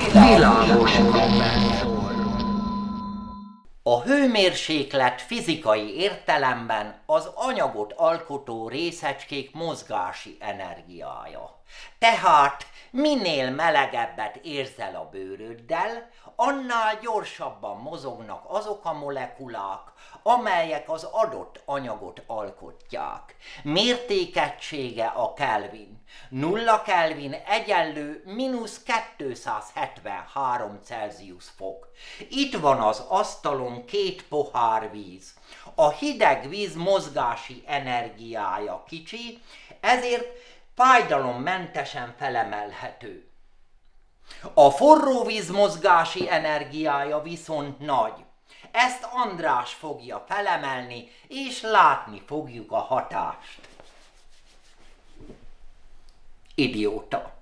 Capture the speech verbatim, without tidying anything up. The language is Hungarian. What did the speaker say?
Világos kompresszor. A hőmérséklet fizikai értelemben az anyagot alkotó részecskék mozgási energiája. Tehát minél melegebbet érzel a bőröddel, annál gyorsabban mozognak azok a molekulák, amelyek az adott anyagot alkotják. Mértékegysége a Kelvin. Nulla Kelvin egyenlő mínusz kétszázhetvenhárom Celsius fok. Itt van az asztalon két pohár víz. A hideg víz mozgási energiája kicsi, ezért fájdalommentesen felemelhető. A forró víz mozgási energiája viszont nagy. Ezt András fogja felemelni, és látni fogjuk a hatást. Idióta.